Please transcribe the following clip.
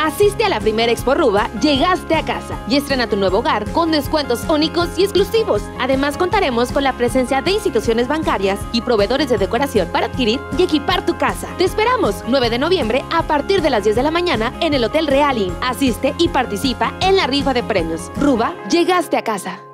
Asiste a la primera Expo Ruba, llegaste a casa y estrena tu nuevo hogar con descuentos únicos y exclusivos. Además, contaremos con la presencia de instituciones bancarias y proveedores de decoración para adquirir y equipar tu casa. Te esperamos 9 de noviembre a partir de las 10 de la mañana en el Hotel Real Inn. Asiste y participa en la rifa de premios. Ruba, llegaste a casa.